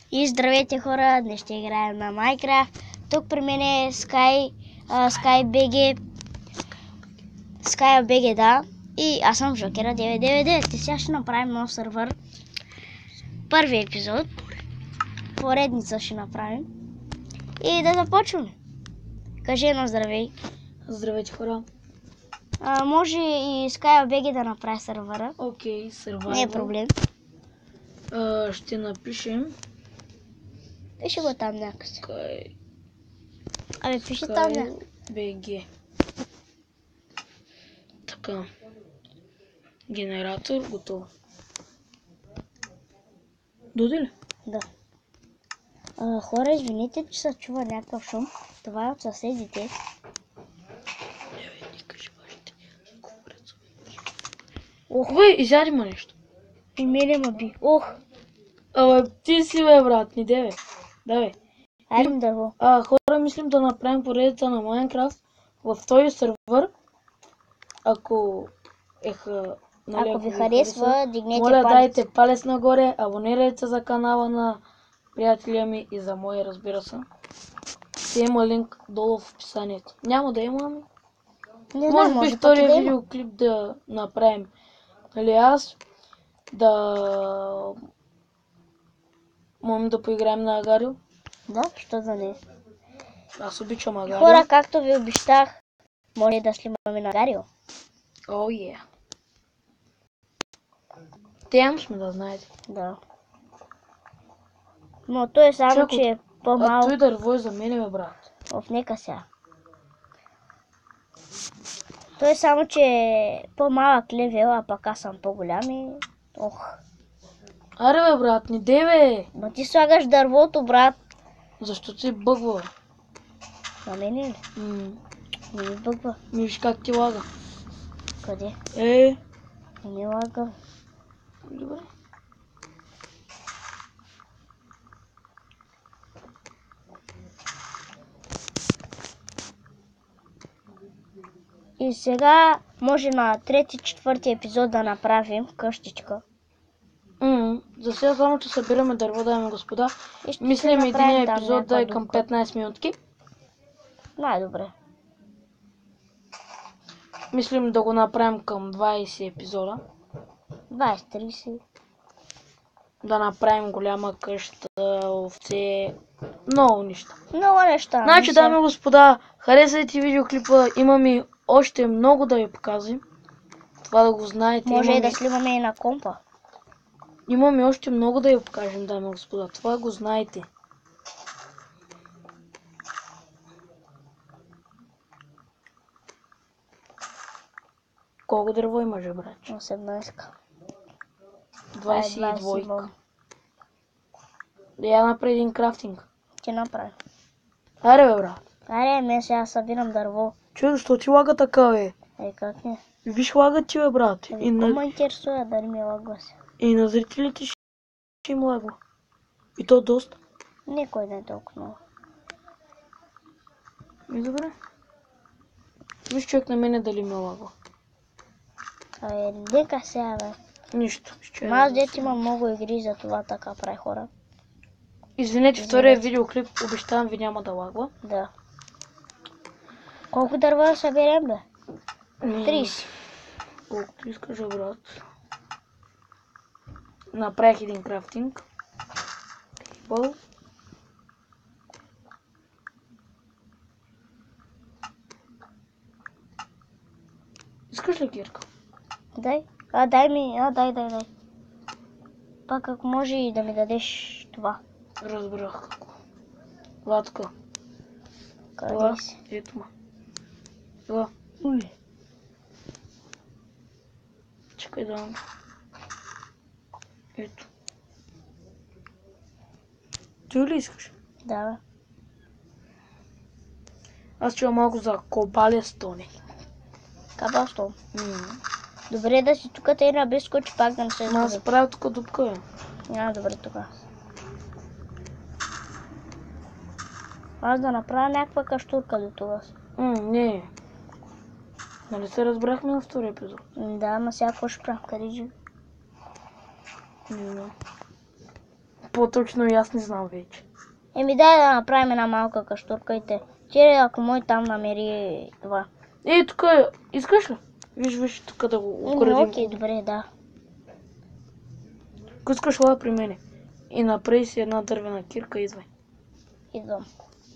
И здравейте хора, днес ще играем на Minecraft. Тук при мен е SkyBG, да. И аз съм Жокера 999. И сега ще направим нов сървър. Първи епизод. Поредница ще направим. И да започваме. Кажи едно здравей. Здравейте хора. Може и SkyBG да направи сървъра. Окей, сървайвъл. Не е проблем. Ще напишем Пиши го там някъде. Sky... Абе, пиши там някъде. BG. Така. Генератор, готово. Доди ли? Да. Хора, извините, че се чува някакъв шум. Това е от съседите. Ох, бе, изяди ма нещо. И мене ма би. Ох! Абе, ти си бе, брат, не де бе. Да бе. Айде да го. Хора, мислим да направим поредица на Minecraft в този сървър. Ако Ако ви харесва, дигнете моля, палец. дайте палец нагоре, абонирайте се за канала на приятеля ми и за моя, разбира се. Ще има линк долу в описанието. Няма да има, ами. Не знам, Може би може втория да има. видеоклип да направим. Нали аз да можем да поиграем на Агарио. Да, що да не. Аз обичам Агарио. Хора, както ви обещах, може да снимаме на Агарио. О, е. Тям сме да знаете. Да. Но той е само, Чакай, че е по-малък. той дърво е за мене, бе, брат. Нека сега. Той е само, че е по-малък левел, а пък аз съм по-голям и... Ох. Аре, бе, брат, не дей, бе. Но ти слагаш дървото, брат. Защо ти бъгва, бе? На мене ли? Не ми бъгва. Виж как ти лага. Къде? Не ми лага. Добре. И сега може на трети-четвърти епизод да направим къщичка. За сега само, че събираме дърво, дами господа. И Мислим ще направим един там епизод да е към някаква 15 минутки. Най-добре. Мислим да го направим към 20 епизода. 20-30. Да направим голяма къща, овце, много неща. Много неща. Значи, дами и господа, харесайте видеоклипа, имаме още много да ви показвам. Това да го знаете. Може и да снимаме и на компа. Имаме още много да ви покажем, дами и господа. Това го знаете. Колко дърво имаш, брат? 18. 22. Да я направи един крафтинг. Ти направи. Аре, бе, брат. Аре, мен сега събирам дърво. Чуй, защо ти лага така, бе? Как не? Виж, лага ти, бе, брат. Какво ме интересува да не ми лагва се? И на зрителите ще им лагва. И то доста. Никой не е толкова много. И добре. Виж, човек на мене дали ме лагва. Нека сега, бе. Нищо. Аз дете имам много игри, за това така прави хора. Извинете, втория видеоклип, обещавам ви, няма да лагва. Да. Колко дърва да съберем, бе? 30. Колкото искаш, брат. Направих един крафтинг. Тейбъл. Искаш ли кирка? Дай. Дай ми. Дай. Пак ако може и да ми дадеш това. Разбрах какво. Латка. Къде си? Ето ма. Това. Чакай да... Ето. Ти ли искаш? Да, бе. Аз чувам малко за кобалестони. Кабастон. Добре да си тук те на близко, че пак да не се Аз правя тук дупка, бе. Добре тук. Аз да направя някаква каштурка до това. Не. Нали се разбрахме на втори епизод? Да, ама сега какво ще правя? Къде живи? Не знам. По-точно и аз не знам вече. Еми дай да направим една малка каштурка и те. Че ако мой там намери това. Тук искаш ли? Виж, тук да го Еми украдим. окей, добре, да. Ако искаш, ла при мене. И направи си една дървена кирка и идвай. Идвам.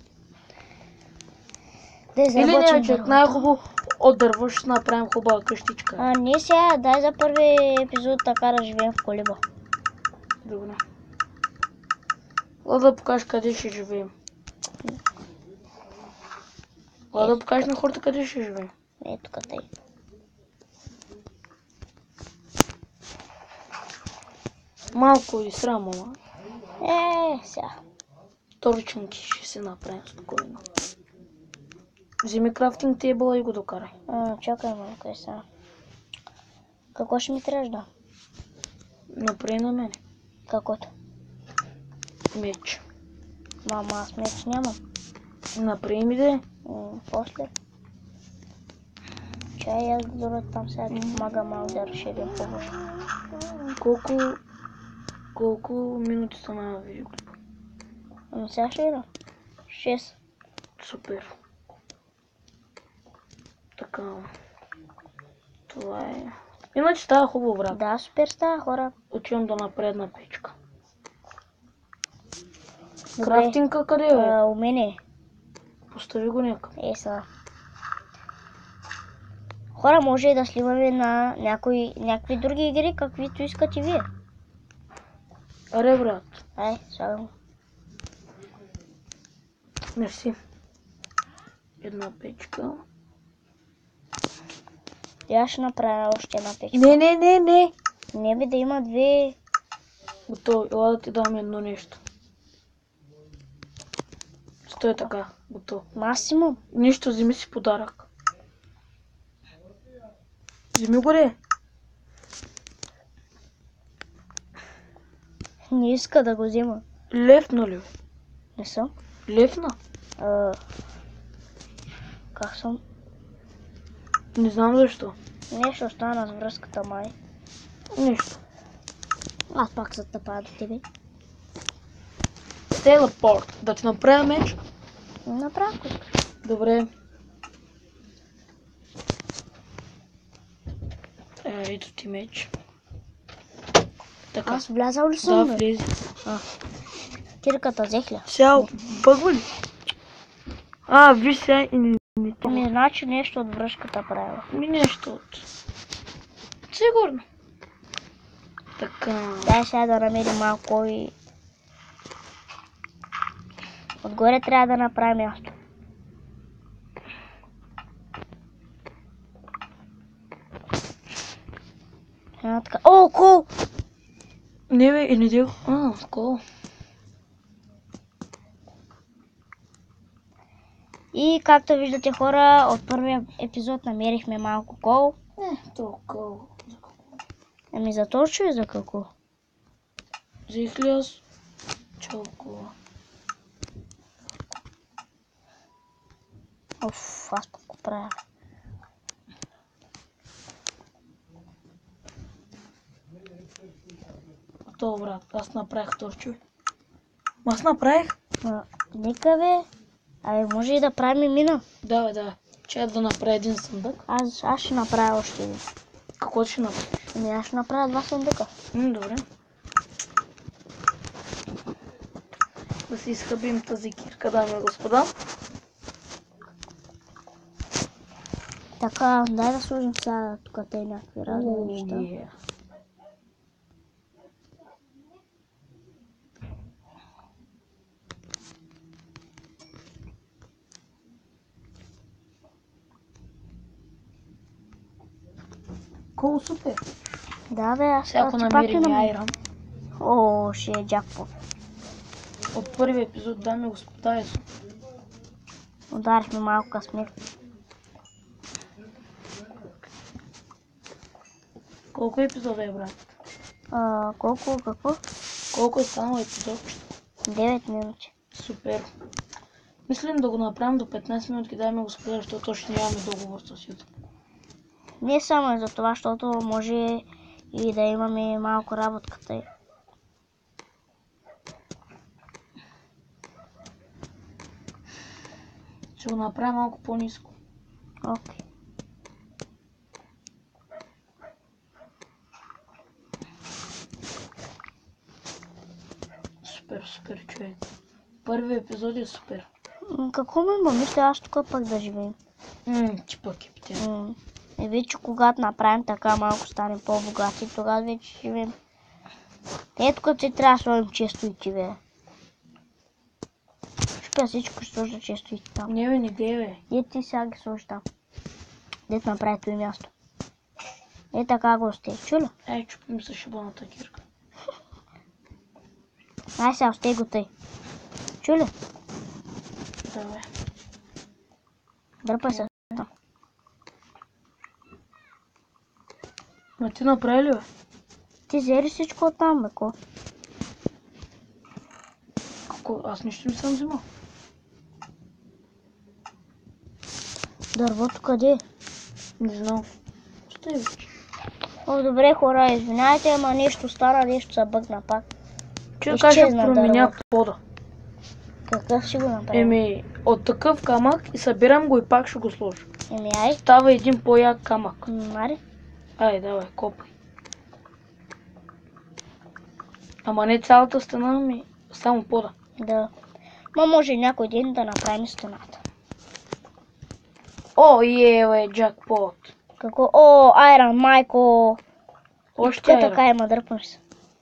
Да Или изработим не, че дървото. най-хубаво от дърво ще направим хубава къщичка. Не сега, дай за първи епизод така да живеем в колиба. Добре. Ла да покажеш къде ще живеем. Ла да покажеш на хората къде ще живеем. Ето къде. Малко и срам, ама. Сега. Вторичники ще се направим спокойно. Вземи крафтинг тейбъла и го докарай. Чакай малко сега. Какво ще ми трябваш да? Направи на мене. Каквото? Меч. Мама, аз меч нямам. Направи ми да е. После. Чай, аз дора там сега ти помагам малко да разширим помощ. Колко минути са на видеоклипа? Сега ще идам. 6. Супер. Така. Това е. Иначе става хубаво, брат. Да, супер става, хора. Отивам да направя една печка. Добре. Крафтинга къде е? У мене. Постави го някъде. Сега. Хора, може и да сливаме на някакви други игри, каквито искате вие. Аре, брат. Ай, слагам. Мерси. Една печка. Я ще направя още една печка. Не. Не бе да има две. Готово. Ела да ти дам едно нещо. Стой така. Готово. Максимум. Нищо, вземи си подарък. Вземи го ли? Не иска да го взема. Левна ли бе? Не съм. Левна? Как съм? Не знам защо. Нещо стана с връзката май. Нищо. Аз пак се тъпая до тебе. Телепорт. Да ти направя меч? Направо ако искаш. Добре. Ето ти меч. Така. Аз влязал ли съм? Да, бе? влези. Кирката взех ли? Сега бъгва ли? Виж сега и не Ми значи нещо от връзката правила. нещо от... Сигурно. Така. Дай сега да намерим малко и... Отгоре трябва да направим място. Така. О, кол! Не бе, не дел. Кол. И както виждате хора, от първия епизод намерихме малко кол. То кол. Ами за точно и за какво? Взех ли аз? Чолко. Оф, аз пък го правя. Готово, брат. Аз направих точно. Аз направих? Нека бе. Абе, може и да правим мина. Да. Чай да направя един съндък. Аз ще направя още един. Какво ще направиш? Ами аз ще направя 2 съндъка. Добре. Да си изхъбим тази кирка, дами и господа. Така, дай да сложим сега тук те някакви разни неща. Колко супер. Да бе, аз Всяко ти пак намерим ли айрон. О, ще е джакпот. От първи епизод, дами и господа, е супер. Ударихме малко късмет. Колко епизода е, брат? Колко, какво? Колко е станало епизод? 9 минути. Супер. Мислим да го направим до 15 минути, дами и господа, защото още нямаме договор с YouTube. Не само за това, защото може и да имаме малко работката. Ще го направя малко по-ниско. Окей. Супер, човек. Първи епизод е супер. Какво ме мисля, аз тук пък да живеем. Че пък е птя. И вече когато направим така малко станем по-богати, тогава вече живеем. Ето като се трябва да сложим често и ти, бе. Шпя всичко ще сложа често и ти там. Не бе, не дей, бе. Дето ти сега ги сложи там. Дето направи това място. Е така го сте. Чули? Ай, чупим се шибаната кирка. Ай сега сте го тъй. Чули? Да, бе. Дърпай се. Ма ти направи ли, бе? Ти взели всичко оттам, бе, ко? Ако аз нищо не съм взимал. Дървото къде? Не знам. Стой вече. О, добре, хора, извинявайте, ама нещо стара, нещо се бъгна пак. Че как ще Изчезна променя дървото. пода? Какъв ще го направим? Еми, от такъв камък и събирам го и пак ще го сложа. Еми, ай. Става един по-як камък. Мари? Ай, давай, копай. Ама не цялата стена, ми само пода. Да. Ма може някой ден да направим стената. О, бе, джакпот. Какво? О, айрон, майко! Още Те айрон. така има, дръпнеш се.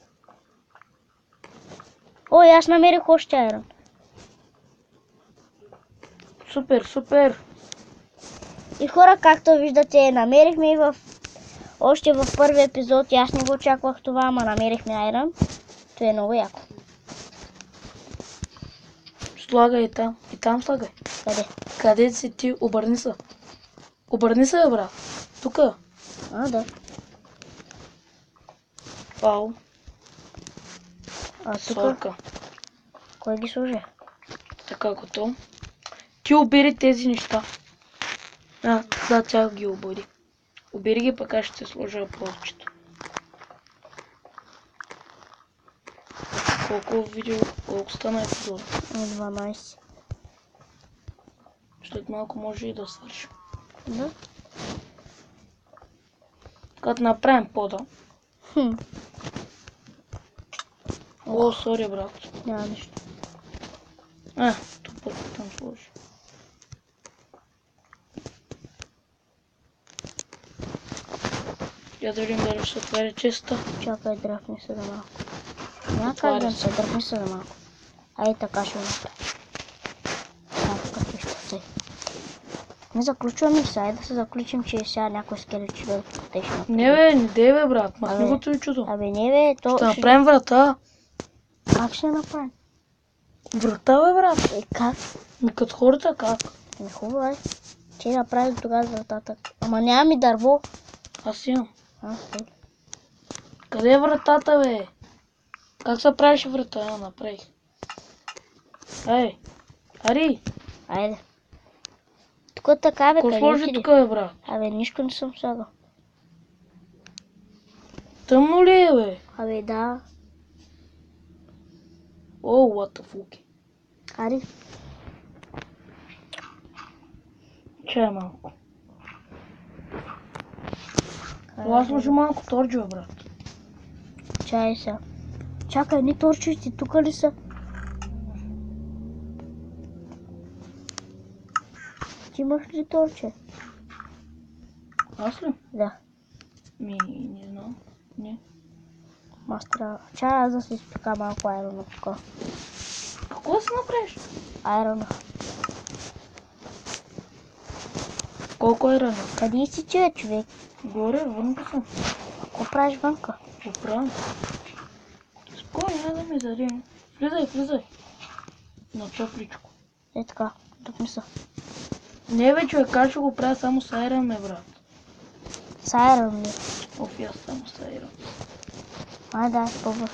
О, аз намерих още айрон. Супер. И хора, както виждате, намерихме и още в първи епизод, и аз не го очаквах това, ама намерихме айрон. Това е много яко. Слагай и там. И там слагай. Къде? Къде си ти? Обърни се. Обърни се, бе, брат. Тука. А, да. Ау. А тук, Сорка. кой ги служи? Така готово. Ти обери тези неща. За тях ги обади. Обери ги, пък аз ще сложа повечето. Колко стана епизод? 12. След малко може и да свърши. Да? Като направим пода. Хм, О, сори, брат. няма нищо. Тук пък там сложи. Я да видим дали ще се отваря честа. Чакай, дръпни се за малко. Няма как Отваря да се. се дръпни се за малко. Ай, така ще го направя. Така ще се. Не заключваме се, айде да се заключим, че сега някой скелет ще бъде потешно. Не бе, не дей бе, брат. Махни Абе. го той чудо. Абе не бе, то Ще направим врата. Как ще направим? Врата, бе, брат. Как? Ми като хората как? Не хубаво е. Че направим тогава вратата. Ама няма ми дърво. Аз имам. Добре. Къде е вратата, бе? Как се правеше врата? Направих. Ей, Ари, Айде. Тук така бе, какво къде сложи отиде? тук, бе, брат? Абе, нищо не съм слагал. Тъмно ли е, бе? Абе, да. О, what the fuck. Ари, Чай малко. Това сложи малко торджо, бе, брат. чай са. Чакай, не торчите, тук ли са? Ти имаш ли торче? Аз ли? Да. Не знам. Не. Мастера. Чай, аз да си изпека малко айрона тук. Какво да си направиш? Айрона. Колко е рано? Къде си ти, бе, човек? Горе, вънка съм. Какво правиш вънка? Оправям. Спокойно, няма да ме задем. Влизай. На топличко. Е така, тук ми са. Не бе, човек, аз ще го правя само с айрон, ме, брат. С айрон ли? Оф, аз само с айрон. Ай, да, по-бързо.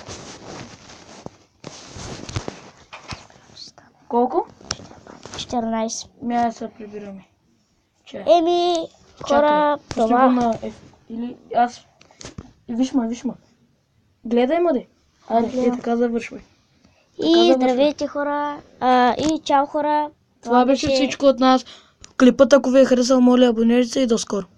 Колко? 14. Мя се прибираме. Чай. Еми, хора, Пусти го това... на F. Или аз... Виж ма. Гледай ма де. Айде, Гледам. така завършвай. И завършва. здравейте, хора. И чао, хора. Това беше всичко от нас. Клипът, ако ви е харесал, моля, абонирайте се и до скоро.